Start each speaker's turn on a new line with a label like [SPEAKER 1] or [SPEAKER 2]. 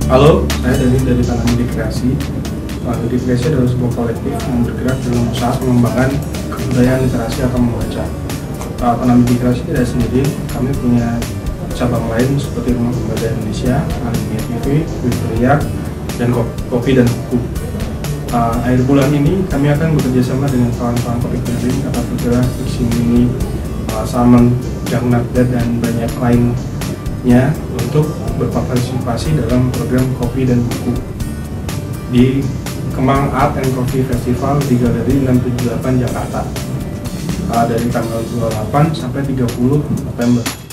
[SPEAKER 1] Halo, saya dari Tanam Ide Kreasi. Ide Kreasi adalah sebuah kolektif yang bergerak dalam usaha pengembangan kebudayaan literasi atau membaca. Tanam Ide Kreasi tidak sendiri, kami punya cabang lain seperti Rumah Pembaca Indonesia, Alinea TV, Wikiria, dan Kopi dan Buku. Akhir bulan ini kami akan bekerjasama dengan kawan-kawan Kopi Keliling, Kata Bergerak, Fiksi Mini, Salmon, Jangnakdat, dan banyak lainnya untuk berpartisipasi dalam program Kopi dan Buku di Kemang Art and Coffee Festival di Galeri 678 Jakarta dari tanggal 28 sampai 30 November.